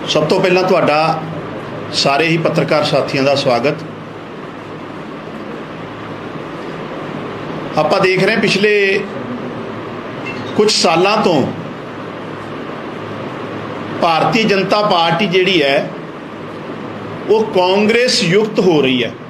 सब तो पहला तुहाडा सारे ही पत्रकार साथियों का स्वागत। आप देख रहे हैं पिछले कुछ सालों तो भारतीय जनता पार्टी जिहड़ी है वो कांग्रेस युक्त हो रही है।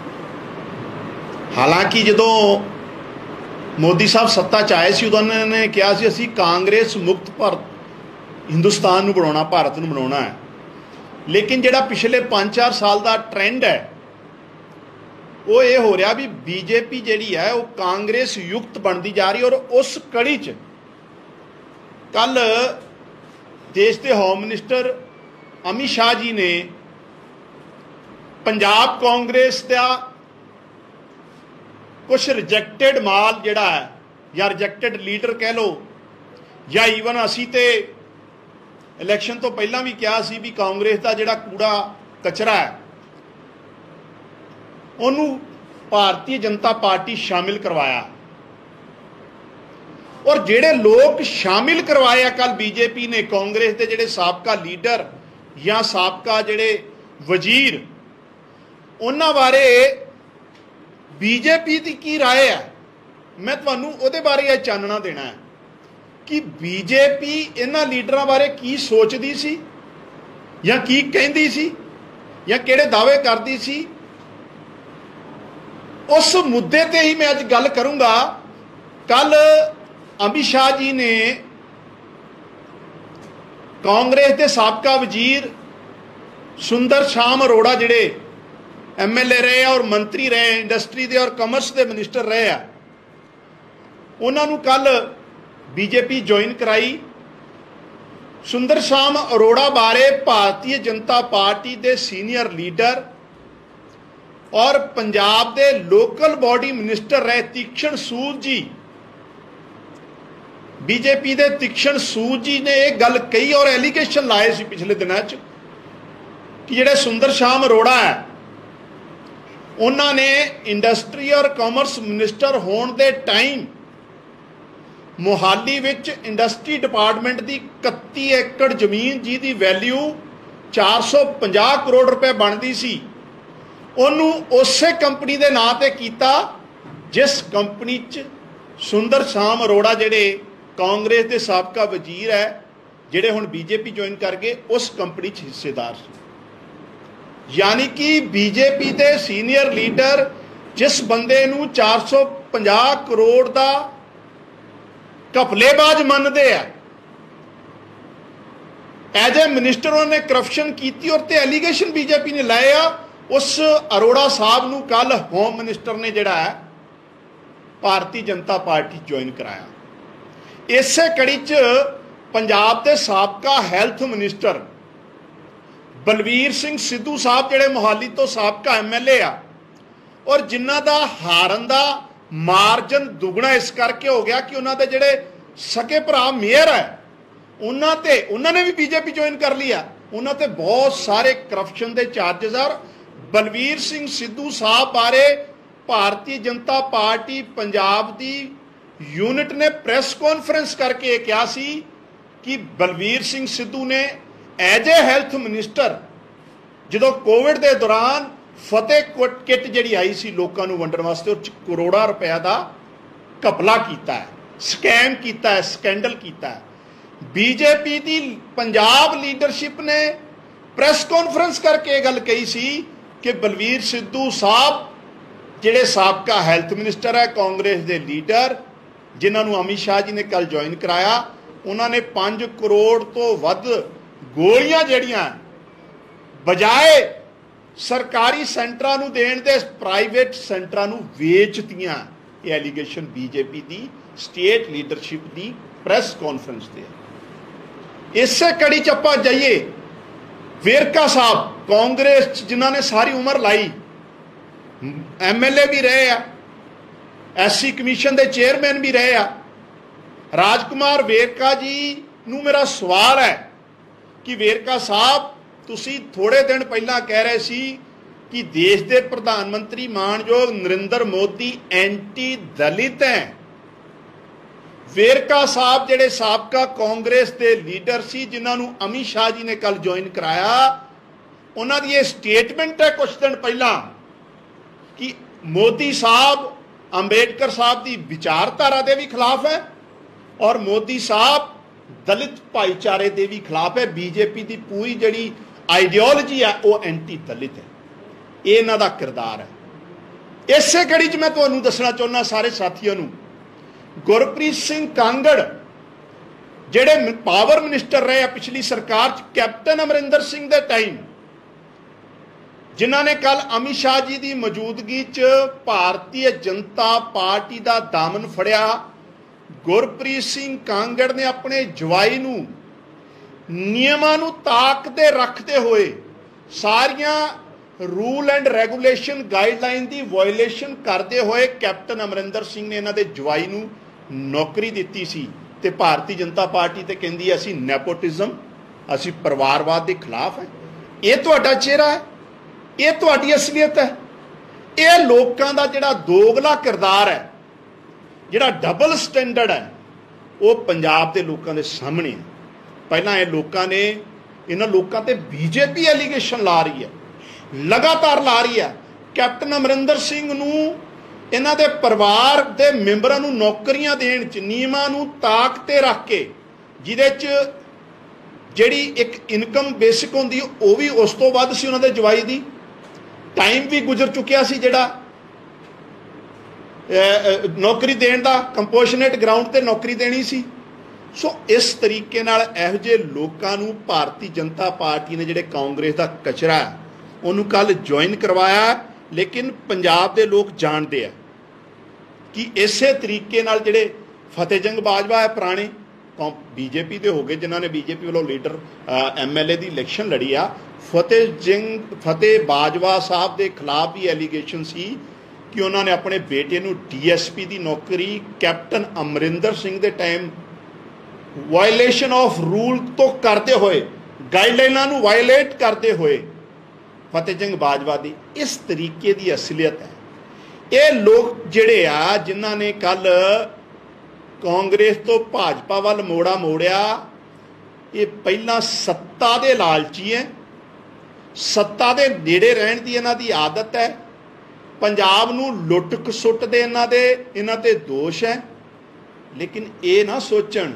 हालांकि जदों मोदी साहब सत्ता च आए सी उदों उन्होंने कहा सी असीं कांग्रेस मुक्त भारत हिंदुस्तान नूं बनाउणा, भारत नूं बनाउणा है। लेकिन जिहड़ा पिछले 5-4 साल का ट्रेंड है वो ये हो रहा भी बीजेपी जिहड़ी है वो कांग्रेस युक्त बनती जा रही है। और उस कड़ी च कल देश के होम मिनिस्टर अमित शाह जी ने पंजाब कांग्रेस का कुछ रिजैक्टेड माल जिहड़ा है या रिजैक्टेड लीडर कह लो या ईवन असी तो इलैक्शन तो पहला भी कहा सी भी कांग्रेस का जिहड़ा कूड़ा कचरा है उन्होंने भारतीय जनता पार्टी शामिल करवाया। और जिहड़े लोग शामिल करवाया कल बीजेपी ने कांग्रेस के जिहड़े साबका लीडर या साबका जिहड़े वजीर उन्हां बारे बीजेपी की की राय है, मैं तुहानूं उहदे बारे यह चानना देना है कि बीजेपी इन्हां लीडरां बारे की सोचदी सी या की कहंदी सी या किहड़े दावे करदी सी। उस मुद्दे ते ही मैं अज गल करूंगा। कल अमित शाह जी ने कांग्रेस के साबका वजीर सुंदर शाम अरोड़ा जिहड़े MLA रहे और मंत्री रहे, इंडस्ट्री के और कॉमर्स के मिनिस्टर रहे आ, उन्होंने कल बीजेपी ज्वाइन कराई। सुंदर शाम अरोड़ा बारे भारतीय जनता पार्टी के सीनियर लीडर और पंजाब के लोकल बॉडी मिनिस्टर रहे तीक्ष्ण सूद जी, बीजेपी के तीक्ष्ण सूद जी ने यह गल कही और एलीगेशन लाए सी पिछले दिनों कि जिहड़े सुंदर शाम अरोड़ा है उन्होंने इंडस्ट्री और कॉमर्स मिनिस्टर होने के टाइम मोहाली विच इंडस्ट्री डिपार्टमेंट की 31 एकड़ जमीन जिहदी वैल्यू 450 करोड़ रुपए बनती सी उन्होंने उस कंपनी के नां ते कीता जिस कंपनी च सुंदर शाम अरोड़ा जिहड़े कांग्रेस के साबका वजीर है जिहड़े हुण बीजेपी ज्वाइन कर गए उस कंपनी च हिस्सेदार सी। यानी कि बीजेपी के सीनियर लीडर जिस बंदे नूं 450 करोड़ का घपलेबाज मनते हैं एज ए मिनिस्टर उन्होंने करप्शन की और ते एलीगेशन बीजेपी ने लाए आ। उस अरोड़ा साहब नूं कल होम मिनिस्टर ने जिहड़ा है भारतीय जनता पार्टी ज्वाइन कराया। इसे कड़ी च पंजाब के साबका हैल्थ मिनिस्टर बलवीर सिंह सिद्धू साहब जिहड़े मोहाली तो साबका MLA आ और जिन्हां दा हारन दा मार्जन दुगना इस करके हो गया कि उन्होंने जिहड़े सके भरा मेयर है उन्होंने भी बीजेपी ज्वाइन कर लिया। उन्होंने बहुत सारे करप्शन के चार्जिज और बलवीर सिंह सिद्धू साहब बारे भारतीय जनता पार्टी पंजाब की यूनिट ने प्रेस कॉन्फ्रेंस करके कहा सी कि बलवीर सिंह सिद्धू ने एज ए हैल्थ मिनिस्टर जो कोविड के दौरान फतेह किट जी आई सी लोगों को वंडन वास्ते उस करोड़ों रुपया का घपला किया है, स्कैम किया है, स्कैंडल किया है। बीजेपी की पंजाब लीडरशिप ने प्रेस कॉन्फ्रेंस करके गल कही सी कि बलवीर सिद्धू साहब जिहड़े साबका हैल्थ मिनिस्टर है कांग्रेस के लीडर जिन्होंने अमित शाह जी ने कल ज्वाइन कराया उन्होंने 5 करोड़ तो वध गोलियां जड़ियां बजाए सरकारी सेंटरां नूं देण दे प्राइवेट सेंटरां नूं वेचतियां। ये एलीगेशन बीजेपी की स्टेट लीडरशिप की प्रेस कॉन्फ्रेंस से। इसे कड़ी च आपां जाइए वेरका साहब कांग्रेस जिन्होंने सारी उम्र लाई MLA भी रहे आ, SC कमीशन के चेयरमैन भी रहे आ। राजकुमार वेरका जी नूं मेरा सवाल है कि वेरका साहब तुसी थोड़े दिन पहला कह रहे सी कि देश के प्रधानमंत्री मानयोग नरेंद्र मोदी एंटी दलित हैं, ਵੇਰਕਾ ਸਾਹਿਬ ਜਿਹੜੇ ਸਾਬਕਾ ਕਾਂਗਰਸ ਦੇ ਲੀਡਰ ਸੀ, ਜਿਨ੍ਹਾਂ ਨੂੰ ਅਮਿਤ ਸ਼ਾਹ ਜੀ ਨੇ ਕੱਲ ਜੁਆਇਨ ਕਰਾਇਆ, ਉਹਨਾਂ ਦੀ ਇਹ ਸਟੇਟਮੈਂਟ ਹੈ ਕੁਝ ਦਿਨ ਪਹਿਲਾਂ ਕਿ ਮੋਦੀ ਸਾਹਿਬ ਅੰਬੇਡਕਰ ਸਾਹਿਬ ਦੀ ਵਿਚਾਰਧਾਰਾ ਦੇ ਵੀ ਖਿਲਾਫ ਹੈ ਔਰ ਮੋਦੀ ਸਾਹਿਬ ਦਲਿਤ ਭਾਈਚਾਰੇ ਦੇ ਵੀ ਖਿਲਾਫ ਹੈ। ਬੀਜੇਪੀ ਦੀ ਪੂਰੀ ਜਿਹੜੀ ਆਈਡੀਓਲੋਜੀ ਹੈ ਉਹ ਐਂਟੀ ਦਲਿਤ ਹੈ। ਇਹ ਇਹਨਾਂ ਦਾ ਕਿਰਦਾਰ ਹੈ। ਇਸੇ ਕੜੀ 'ਚ ਮੈਂ ਤੁਹਾਨੂੰ ਦੱਸਣਾ ਚਾਹੁੰਦਾ ਸਾਰੇ ਸਾਥੀਆਂ ਨੂੰ, ਗੁਰਪ੍ਰੀਤ ਸਿੰਘ ਕਾਂਗੜ ਜਿਹੜੇ ਪਾਵਰ ਮਿਨਿਸਟਰ ਰਹੇ ਆ ਪਿਛਲੀ ਸਰਕਾਰ 'ਚ, ਕੈਪਟਨ ਅਮਰਿੰਦਰ ਸਿੰਘ ਦੇ ਟਾਈਮ, ਜਿਨ੍ਹਾਂ ਨੇ ਕੱਲ ਅਮਿਤ ਸ਼ਾਹ ਜੀ ਦੀ ਮੌਜੂਦਗੀ 'ਚ ਭਾਰਤੀ ਜਨਤਾ ਪਾਰਟੀ ਦਾ ਦਾਮਨ ਫੜਿਆ। ਗੁਰਪ੍ਰੀਤ ਸਿੰਘ ਕਾਂਗੜ ਨੇ ਆਪਣੇ ਜਵਾਈ ਨੂੰ ਨਿਯਮਾਂ ਨੂੰ ਤਾਕ ਤੇ ਰੱਖਦੇ ਹੋਏ ਸਾਰੀਆਂ ਰੂਲ ਐਂਡ ਰੈਗੂਲੇਸ਼ਨ ਗਾਈਡਲਾਈਨ ਦੀ ਵਾਇਓਲੇਸ਼ਨ ਕਰਦੇ ਹੋਏ ਕੈਪਟਨ ਅਮਰਿੰਦਰ ਸਿੰਘ ਨੇ ਇਹਨਾਂ ਦੇ ਜਵਾਈ ਨੂੰ ਨੌਕਰੀ ਦਿੱਤੀ ਸੀ। ਤੇ ਭਾਰਤੀ ਜਨਤਾ ਪਾਰਟੀ ਤੇ ਕਹਿੰਦੀ ਅਸੀਂ ਨੈਪੋਟਿਜ਼ਮ, ਅਸੀਂ ਪਰਿਵਾਰਵਾਦ ਦੇ ਖਿਲਾਫ ਹੈ। ਇਹ ਤੁਹਾਡਾ ਚਿਹਰਾ ਹੈ, ਇਹ ਤੁਹਾਡੀ ਅਸਲੀਅਤ ਹੈ। ਇਹ ਲੋਕਾਂ ਦਾ ਜਿਹੜਾ ਦੋਗਲਾ ਕਿਰਦਾਰ ਹੈ, ਜਿਹੜਾ ਡਬਲ ਸਟੈਂਡਰਡ ਹੈ, ਉਹ ਪੰਜਾਬ ਦੇ ਲੋਕਾਂ ਦੇ ਸਾਹਮਣੇ ਹੈ। ਪਹਿਲਾਂ ਇਹ ਲੋਕਾਂ ਨੇ, ਇਹਨਾਂ ਲੋਕਾਂ ਤੇ ਬੀਜੇਪੀ ਐਲੀਗੇਸ਼ਨ ਲਾ ਰਹੀ ਹੈ, ਲਗਾਤਾਰ ਲਾ ਰਹੀ ਹੈ। ਕੈਪਟਨ ਅਮਰਿੰਦਰ ਸਿੰਘ ਨੂੰ, ਇਹਨਾਂ ਦੇ ਪਰਿਵਾਰ ਦੇ ਮੈਂਬਰਾਂ ਨੂੰ ਨੌਕਰੀਆਂ ਦੇਣ 'ਚ ਨਿਯਮਾਂ ਨੂੰ ਤਾਕ ਤੇ ਰੱਖ ਕੇ, ਜਿਹਦੇ 'ਚ ਜਿਹੜੀ ਇੱਕ ਇਨਕਮ ਬੇਸਿਕ ਹੁੰਦੀ ਉਹ ਵੀ ਉਸ ਤੋਂ ਵੱਧ ਸੀ ਉਹਨਾਂ ਦੇ ਜਵਾਈ ਦੀ। ਟਾਈਮ ਵੀ ਗੁਜ਼ਰ ਚੁੱਕਿਆ ਸੀ ਜਿਹੜਾ ਨੌਕਰੀ ਦੇਣ ਦਾ, ਕੰਪੋਜ਼ੀਸ਼ਨੇਟ ਗਰਾਊਂਡ ਤੇ ਨੌਕਰੀ ਦੇਣੀ ਸੀ। ਸੋ ਇਸ ਤਰੀਕੇ ਨਾਲ ਇਹੋ ਜਿਹੇ ਲੋਕਾਂ ਨੂੰ ਭਾਰਤੀ ਜਨਤਾ ਪਾਰਟੀ ਨੇ, ਜਿਹੜੇ ਕਾਂਗਰਸ ਦਾ ਕਚਰਾ ਹੈ, ਉਹਨੂੰ ਕੱਲ ਜੁਆਇਨ ਕਰਵਾਇਆ। ਲੇਕਿਨ ਪੰਜਾਬ ਦੇ ਲੋਕ ਜਾਣਦੇ ਆ ਕਿ ਇਸੇ ਤਰੀਕੇ ਨਾਲ ਜਿਹੜੇ ਫਤਿਹ ਸਿੰਘ ਬਾਜਵਾ ਹੈ, ਪੁਰਾਣੇ ਬੀਜੇਪੀ ਦੇ ਹੋ ਗਏ, ਜਿਨ੍ਹਾਂ ਨੇ ਬੀਜੇਪੀ ਵੱਲੋਂ ਲੀਡਰ MLA ਦੀ ਇਲੈਕਸ਼ਨ ਲੜੀ ਆ, ਫਤਿਹ ਬਾਜਵਾ ਸਾਹਿਬ ਦੇ ਖਿਲਾਫ ਵੀ ਐਲੀਗੇਸ਼ਨ ਸੀ ਕਿ ਉਹਨਾਂ ਨੇ ਆਪਣੇ ਬੇਟੇ ਨੂੰ DSP ਦੀ ਨੌਕਰੀ ਕੈਪਟਨ ਅਮਰਿੰਦਰ ਸਿੰਘ ਦੇ ਟਾਈਮ ਵਾਇਓਲੇਸ਼ਨ ਆਫ ਰੂਲ ਤੋਂ ਕਰਦੇ ਹੋਏ, ਗਾਈਡਲਾਈਨਾਂ ਨੂੰ ਵਾਇਓਲੇਟ ਕਰਦੇ ਹੋਏ ਫਤਿਹ ਸਿੰਘ ਬਾਜਵਾ ਦੀ। ਇਸ ਤਰੀਕੇ ਦੀ ਅਸਲੀਅਤ ਹੈ। ਇਹ ਲੋਕ ਜਿਹੜੇ ਆ, ਜਿਨ੍ਹਾਂ ਨੇ ਕੱਲ ਕਾਂਗਰਸ ਤੋਂ ਭਾਜਪਾ ਵੱਲ ਮੋੜਿਆ, ਇਹ ਪਹਿਲਾਂ ਸੱਤਾ ਦੇ ਲਾਲਚੀ ਹੈ, ਸੱਤਾ ਦੇ ਨੇੜੇ ਰਹਿਣ ਦੀ ਇਹਨਾਂ ਦੀ ਆਦਤ ਹੈ। ਪੰਜਾਬ ਨੂੰ ਲੁੱਟ ਖਸੁੱਟ ਦੇ ਇਹਨਾਂ ਤੇ ਦੋਸ਼ ਹੈ। ਲੇਕਿਨ ਇਹ ਨਾ ਸੋਚਣ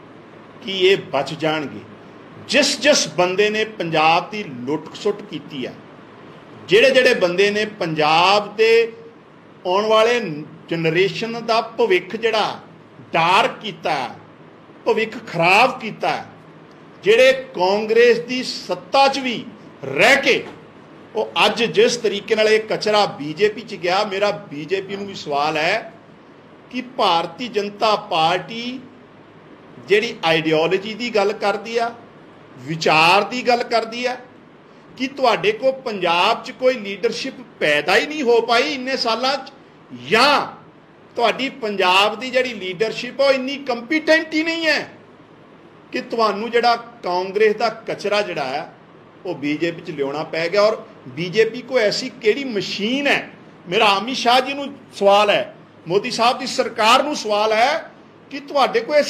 ਕਿ ਇਹ ਬਚ ਜਾਣਗੇ। ਜਿਸ ਬੰਦੇ ਨੇ ਪੰਜਾਬ ਦੀ ਲੁੱਟ ਖਸੁੱਟ ਕੀਤੀ ਹੈ, ਜਿਹੜੇ ਬੰਦੇ ਨੇ ਪੰਜਾਬ ਦੇ ਆਉਣ ਵਾਲੇ ਜਨਰੇਸ਼ਨ ਦਾ ਭਵਿੱਖ ਜਿਹੜਾ ਡਾਰਕ ਕੀਤਾ, ਭਵਿੱਖ ਖਰਾਬ ਕੀਤਾ, ਜਿਹੜੇ ਕਾਂਗਰਸ ਦੀ ਸੱਤਾ 'ਚ ਵੀ ਰਹਿ ਕੇ ਉਹ ਅੱਜ ਜਿਸ ਤਰੀਕੇ ਨਾਲ ਇਹ ਕਚਰਾ ਬੀਜੇਪੀ 'ਚ ਗਿਆ, ਮੇਰਾ ਬੀਜੇਪੀ ਨੂੰ ਵੀ ਸਵਾਲ ਹੈ ਕਿ ਭਾਰਤੀ ਜਨਤਾ ਪਾਰਟੀ ਜਿਹੜੀ ਆਈਡੀਓਲੋਜੀ ਦੀ ਗੱਲ ਕਰਦੀ ਆ, ਵਿਚਾਰ ਦੀ ਗੱਲ ਕਰਦੀ ਆ, ਕਿ ਤੁਹਾਡੇ ਕੋਲ ਪੰਜਾਬ 'ਚ ਕੋਈ ਲੀਡਰਸ਼ਿਪ ਪੈਦਾ ਹੀ ਨਹੀਂ ਹੋ ਪਾਈ ਇੰਨੇ ਸਾਲਾਂ 'ਚ, ਜਾਂ ਤੁਹਾਡੀ ਪੰਜਾਬ ਦੀ ਜਿਹੜੀ ਲੀਡਰਸ਼ਿਪ ਉਹ ਇੰਨੀ ਕੰਪੀਟੈਂਟ ਹੀ ਨਹੀਂ ਹੈ ਕਿ ਤੁਹਾਨੂੰ ਜਿਹੜਾ ਕਾਂਗਰਸ ਦਾ ਕਚਰਾ ਜਿਹੜਾ ਹੈ ਉਹ ਬੀਜੇਪੀ 'ਚ ਲਿਆਉਣਾ ਪੈ ਗਿਆ। ਔਰ ਬੀਜੇਪੀ ਕੋ ਐਸੀ ਕਿਹੜੀ ਮਸ਼ੀਨ ਹੈ, ਮੇਰਾ ਅਮਿਤ ਸ਼ਾਹ ਜੀ ਨੂੰ ਸਵਾਲ ਹੈ, ਮੋਦੀ ਸਾਹਿਬ ਦੀ ਸਰਕਾਰ ਨੂੰ ਸਵਾਲ ਹੈ ਕਿ ਤੁਹਾਡੇ ਕੋਲ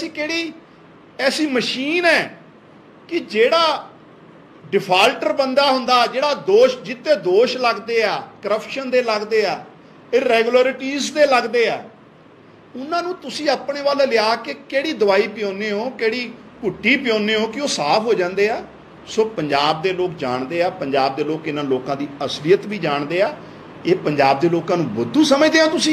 ਐਸੀ ਮਸ਼ੀਨ ਹੈ ਕਿ ਜਿਹੜਾ ਡਿਫਾਲਟਰ ਬੰਦਾ ਹੁੰਦਾ, ਜਿਹੜਾ ਜਿੱਤੇ ਦੋਸ਼ ਲੱਗਦੇ ਆ, ਕਰਪਸ਼ਨ ਦੇ ਲੱਗਦੇ ਆ, ਇਰੈਗੂਲਰਿਟੀਜ਼ ਦੇ ਲੱਗਦੇ ਆ, ਉਹਨਾਂ ਨੂੰ ਤੁਸੀਂ ਆਪਣੇ ਵੱਲ ਲਿਆ ਕੇ ਕਿਹੜੀ ਦਵਾਈ ਪਿਉਂਦੇ ਹੋ, ਕਿਹੜੀ ਘੁੱਟੀ ਪਿਉਂਦੇ ਹੋ ਕਿ ਉਹ ਸਾਫ਼ ਹੋ ਜਾਂਦੇ ਆ। ਸੋ ਪੰਜਾਬ ਦੇ ਲੋਕ ਜਾਣਦੇ ਆ, ਪੰਜਾਬ ਦੇ ਲੋਕ ਇਹਨਾਂ ਲੋਕਾਂ ਦੀ ਅਸਲੀਅਤ ਵੀ ਜਾਣਦੇ ਆ। ਇਹ ਪੰਜਾਬ ਦੇ ਲੋਕਾਂ ਨੂੰ ਬੁੱਧੂ ਸਮਝਦੇ ਆ ਤੁਸੀਂ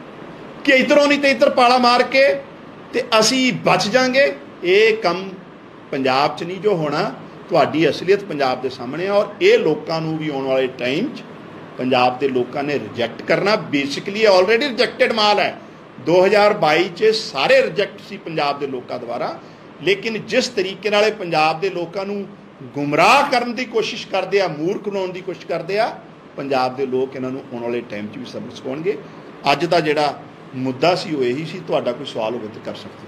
ਕਿ ਇੱਧਰੋਂ ਨਹੀਂ ਤੇ ਇੱਧਰ ਪਾਲਾ ਮਾਰ ਕੇ ਤੇ ਅਸੀਂ ਬਚ ਜਾਾਂਗੇ। ਇਹ ਕੰਮ ਪੰਜਾਬ 'ਚ ਨਹੀਂ ਜੋ ਹੋਣਾ। ਤੁਹਾਡੀ ਅਸਲੀਅਤ ਪੰਜਾਬ ਦੇ ਸਾਹਮਣੇ ਆ ਔਰ ਇਹ ਲੋਕਾਂ ਨੂੰ ਵੀ ਆਉਣ ਵਾਲੇ ਟਾਈਮ 'ਚ ਪੰਜਾਬ ਦੇ ਲੋਕਾਂ ਨੇ ਰਿਜੈਕਟ ਕਰਨਾ। ਬੇਸਿਕਲੀ ਆਲਰੇਡੀ ਰਿਜੈਕਟਡ ਮਾਲ ਹੈ। 2022 'ਚ ਸਾਰੇ ਰਿਜੈਕਟ ਸੀ ਪੰਜਾਬ ਦੇ ਲੋਕਾਂ ਦੁਆਰਾ। ਲੇਕਿਨ ਜਿਸ ਤਰੀਕੇ ਨਾਲ ਇਹ ਪੰਜਾਬ ਦੇ ਲੋਕਾਂ ਨੂੰ ਗੁੰਮਰਾਹ ਕਰਨ ਦੀ ਕੋਸ਼ਿਸ਼ ਕਰਦੇ ਆ, ਮੂਰਖ ਬਣਾਉਣ ਦੀ ਕੋਸ਼ਿਸ਼ ਕਰਦੇ ਆ, ਪੰਜਾਬ ਦੇ ਲੋਕ ਇਹਨਾਂ ਨੂੰ ਆਉਣ ਵਾਲੇ ਟਾਈਮ 'ਚ ਵੀ ਸਬਕ ਸਿਖਾਉਣਗੇ। ਅੱਜ ਦਾ ਜਿਹੜਾ ਮੁੱਦਾ ਸੀ ਉਹ ਇਹੀ ਸੀ। ਤੁਹਾਡਾ ਕੋਈ ਸਵਾਲ ਹੋਵੇ ਤਾਂ ਕਰ ਸਕਦੇ।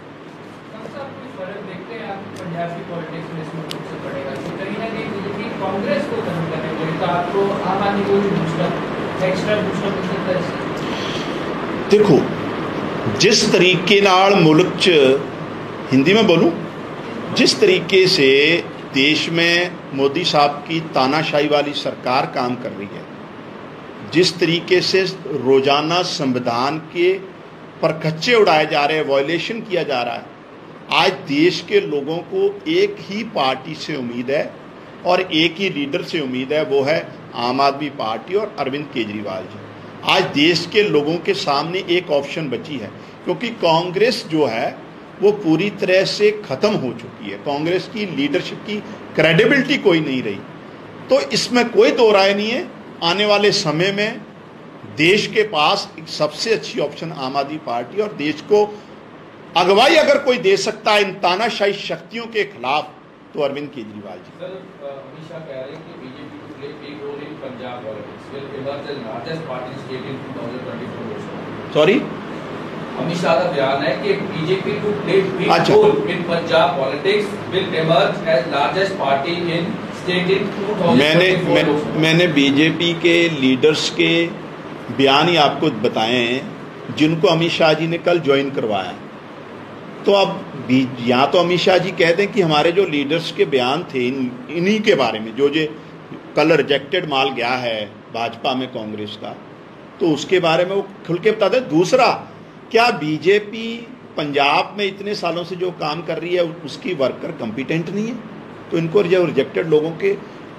पंजाबी पॉलिटिक्स में इसमें कुछ से पड़ेगा कि कहीं ना कहीं बीजेपी कांग्रेस को खत्म करने के लिए तो आपको आम आदमी को भी बूस्टर एक्स्ट्रा बूस्टर मिल सकता है। देखो, जिस तरीके नाल मुल्क च, हिंदी में बोलूं, जिस तरीके से देश में मोदी साहब की तानाशाही वाली सरकार काम कर रही है, जिस तरीके से रोजाना संविधान के परखच्चे उड़ाए जा रहे हैं, वायलेशन किया जा रहा है, आज देश के लोगों को एक ही पार्टी से उम्मीद है और एक ही लीडर से उम्मीद है, वो है आम आदमी पार्टी और अरविंद केजरीवाल जी। आज देश के लोगों के सामने एक ऑप्शन बची है, क्योंकि कांग्रेस जो है वो पूरी तरह से ख़त्म हो चुकी है। कांग्रेस की लीडरशिप की क्रेडिबिलिटी कोई नहीं रही। तो इसमें कोई दो राय नहीं है, आने वाले समय में देश के पास एक सबसे अच्छी ऑप्शन आम आदमी पार्टी, और देश को अगवाई अगर कोई दे सकता है इन तानाशाही शक्तियों के खिलाफ तो अरविंद केजरीवाल जी। सर, अमित शाह कह रहे हैं कि बीजेपी को play big role in Punjab politics will emerge as largest party state in 2024। Sorry, Amit Shah का बयान है कि बीजेपी को play big role in Punjab politics will emerge as largest party in state in 2024। मैंने बीजेपी के लीडर्स के बयान ही आपको बताए हैं, जिनको अमित शाह जी ने कल ज्वाइन करवाया। तो अब यहाँ तो अमित शाह जी कहते हैं कि हमारे जो लीडर्स के बयान थे इन्हीं के बारे में, जो कल रिजेक्टेड माल गया है भाजपा में कांग्रेस का, तो उसके बारे में वो खुल के बता दें। दूसरा, क्या बीजेपी पंजाब में इतने सालों से जो काम कर रही है उसकी वर्कर कॉम्पिटेंट नहीं है? तो इनको जो रिजेक्टेड लोगों के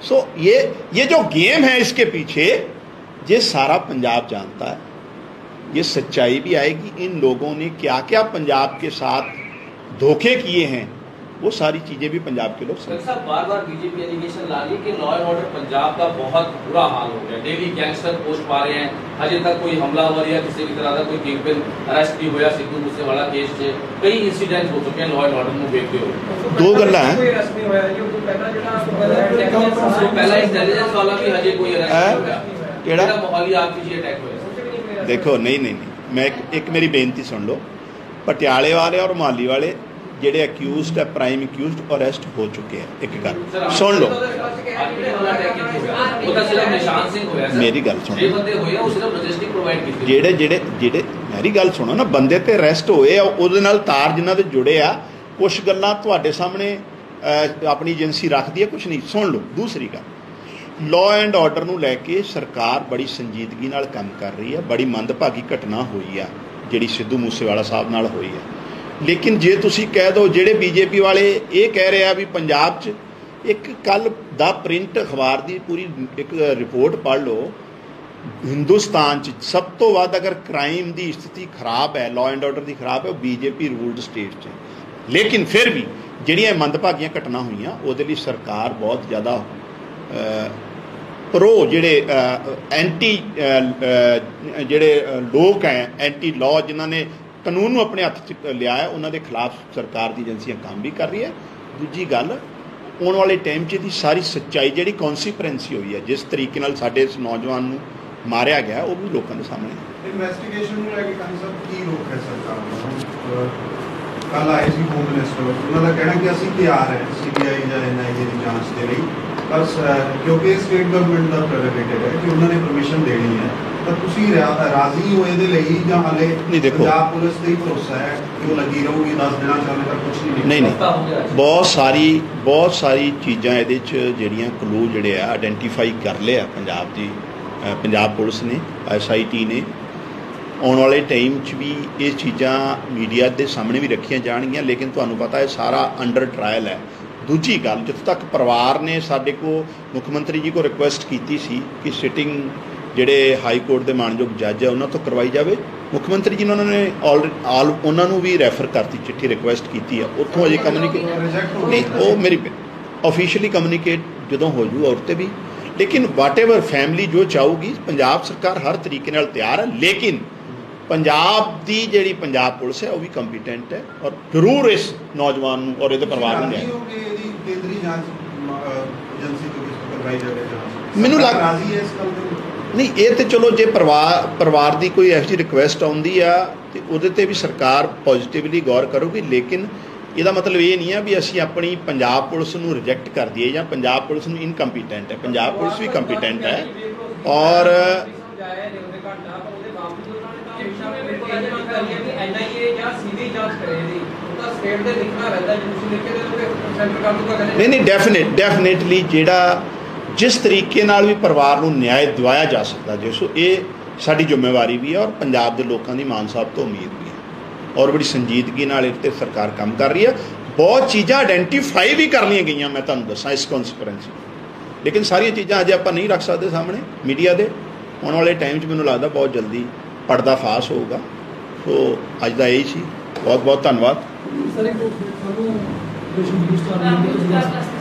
ये जो गेम है इसके पीछे, ये सारा पंजाब जानता है। ये सच्चाई भी आएगी, इन लोगों ने क्या क्या पंजाब के साथ धोखे किए हैं, वो सारी चीजें भी पंजाब के लोग समझते हैं। बार बार बीजेपी एलिगेशन ला रही है कि लॉ एंड ऑर्डर पंजाब का बहुत बुरा हाल हो गया, डेली गैंगस्टर पोस्ट पा रहे हैं, अजय तक कोई हमलावर या किसी भी तरह का कोई किंगपिन अरेस्ट नहीं हुआ, सिद्धू मूसेवाला केस से कई इंसिडेंट हो चुके हैं लॉ एंड ऑर्डर में देखते हो। दो गल्ला है, पहला इंटेलिजेंस वाला भी अजय कोई अरेस्ट नहीं हुआ, केड़ा मोहाली आपकी जी अटैक हुआ। देखो नहीं, मैं एक मेरी बेनती सुन लो, पटियाले वाले और मोहाली वाले जेडे अक्यूज्ड है, प्राइम अक्यूज्ड अरेस्ट हो चुके हैं। एक गल सुन लो, मेरी गल सुनो, जेडे मेरी गल सुनो ना, बंदे ते अरेस्ट होए उहदे नाल तार जिन्हां दे जुड़े आ, कुछ गल्लां तुहाडे सामने अपनी एजेंसी रखदी है, कुछ नहीं। सुन लो, दूसरी गल, लॉ एंड ऑर्डर नूं लैके सरकार बड़ी संजीदगी नाल काम कर रही है। बड़ी मंदभागी घटना हुई है जिहड़ी सिद्धू मूसेवाला साहब नाल हुई है, लेकिन जे तुसीं कह दो, जिहड़े बीजेपी वाले ये कह रहे हैं भी पंजाब च, एक कल दा प्रिंट अखबार की पूरी एक रिपोर्ट पढ़ लो, हिंदुस्तान च सब तो वध अगर क्राइम की स्थिति खराब है, लॉ एंड ऑर्डर की खराब है, वो बीजेपी रूल्ड स्टेट च। लेकिन फिर भी जिहड़ियां मंदभागियां घटना हुई उहदे लई सरकार बहुत ज़्यादा प्रो जेडे एंटी जेडे लोग हैं, एंटी लॉ जिन्हों ने कानून अपने हथ च लिया है, उन्होंने खिलाफ सरकार की एजेंसियां काम भी कर रही है। दूजी गल, आने वाले टाइम च सारी सच्चाई जी कॉन्सीक्वेंसी हुई है, जिस तरीके नाल साडे इस नौजवान नूं मारिया गया, वो भी लोगों के सामने। इन्वेस्टिगेशन की रोक है सरकार? कल आए सी होम मिनिस्टर, उन्होंने कहना कि असीं तैयार है CBI या NIA की जांच के लिए, बस क्योंकि स्टेट गवर्नमेंट का प्रेरोगेटिव है कि उन्होंने परमिशन देनी है। तो तुसीं राजी हो इहदे लई जां हाले पंजाब पुलिस ते ही भरोसा है कि वो लगी रहूगी 10 दिनों च हाले तक कुछ नहीं? बहुत सारी चीज़ां इहदे च जिहड़ियां क्लू जिहड़े आ आइडेंटिफाई कर लिया पंजाब पुलिस ने, SIT ने। आने वाले टाइम च भी ये चीज़ां मीडिया के सामने भी रखियां जाणगियां, लेकिन तुहानूं पता है सारा अंडर ट्रायल है। दूजी गल, जितों तक परिवार ने साडे को मुख्यमंत्री जी को रिक्वेस्ट की सी कि सिटिंग जिहड़े हाई कोर्ट के मानयोग जज है उन्होंने तो करवाई जाए, मुख्यमंत्री जी ने उन्होंने भी रैफर करती चिट्ठी रिक्वेस्ट की है, उत्थों अजे कम्यूनीकेट नहीं, वो मेरी ऑफिशियली कम्यूनीकेट जो हो जू और भी। लेकिन वाट एवर फैमिली जो चाहूगी, पंजाब सरकार हर तरीके नाल तैयार है, लेकिन पंजाब की जी पंजाब पुलिस है वो भी कंपीटेंट है और जरूर इस नौजवान और ये परिवार में मैनू लग नहीं, ये तो चलो जे परिवार की कोई ऐसी रिक्वेस्ट आती है तो वो भी सरकार पॉजिटिवली गौर करूगी, लेकिन यदा मतलब ये नहीं है भी असी अपनी पंजाब पुलिस नूं रिजेक्ट कर दिए या पंजाब पुलिस नूं इनकम्पीटेंट है। पंजाब पुलिस भी कंपीटेंट है और ਜਾਂਚ ਕਰੇ ਇਹਦੀ ਉਹ ਤਾਂ ਸਟੇਟ ਦੇ ਲਿਖਣਾ ਰਹਿੰਦਾ ਜੇ ਤੁਸੀਂ ਲਿਖ ਕੇ ਦੇ ਦੋਗੇ ਸੈਂਟਰ ਕਰ ਦੂਗਾ ਨਹੀਂ ਡੈਫੀਨੇਟਲੀ ਜਿਹੜਾ ਜਿਸ ਤਰੀਕੇ ਨਾਲ ਵੀ ਪਰਿਵਾਰ ਨੂੰ ਨਿਆਂ ਦਿਵਾਇਆ ਜਾ ਸਕਦਾ ਜੇ ਸੋ ਇਹ ਸਾਡੀ ਜ਼ਿੰਮੇਵਾਰੀ ਵੀ ਹੈ ਔਰ ਪੰਜਾਬ ਦੇ ਲੋਕਾਂ ਦੀ ਮਾਨ ਸਾਹਿਬ ਤੋਂ ਉਮੀਦ ਵੀ ਹੈ ਔਰ ਬੜੀ ਸੰਜੀਦਗੀ ਨਾਲ ਇਹ 'ਤੇ ਸਰਕਾਰ ਕੰਮ ਕਰ ਰਹੀ ਹੈ। ਬਹੁਤ ਚੀਜ਼ਾਂ ਆਇਡੈਂਟੀਫਾਈ ਵੀ ਕਰ ਲਈਆਂ ਗਈਆਂ ਮੈਂ ਤੁਹਾਨੂੰ ਦੱਸਾਂ ਇਸ ਕੌਨਸਪੀਰੈਂਸੀ, ਲੇਕਿਨ ਸਾਰੀਆਂ ਚੀਜ਼ਾਂ ਅਜੇ ਆਪਾਂ ਨਹੀਂ ਰੱਖ ਸਕਦੇ ਸਾਹਮਣੇ ਮੀਡੀਆ ਦੇ। ਆਉਣ ਵਾਲੇ ਟਾਈਮ 'ਚ ਮੈਨੂੰ ਲੱਗਦਾ ਬਹੁਤ ਜਲਦੀ ਪਰਦਾ ਫਾਸ਼ ਹੋਊਗਾ। ਸੋ ਅੱਜ ਦਾ ਇਹ ਸੀ, ਬਹੁਤ ਬਹੁਤ ਧੰਨਵਾਦ। ਸਰ, ਇੱਕ ਤੁਹਾਨੂੰ